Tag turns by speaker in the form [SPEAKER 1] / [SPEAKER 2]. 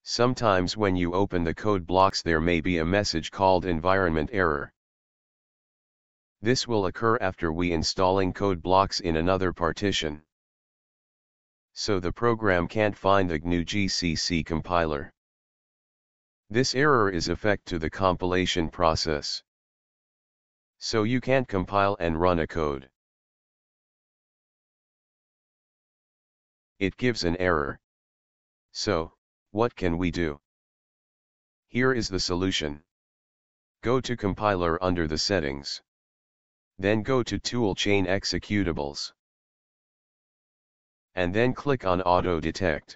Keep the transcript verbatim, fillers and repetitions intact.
[SPEAKER 1] Sometimes when you open the code blocks there may be a message called environment error. This will occur after we installing code blocks in another partition. So the program can't find the G N U G C C compiler. This error is effect to the compilation process. So you can't compile and run a code. It gives an error. So, what can we do? Here is the solution. Go to compiler under the settings. Then go to toolchain executables. And then click on auto detect.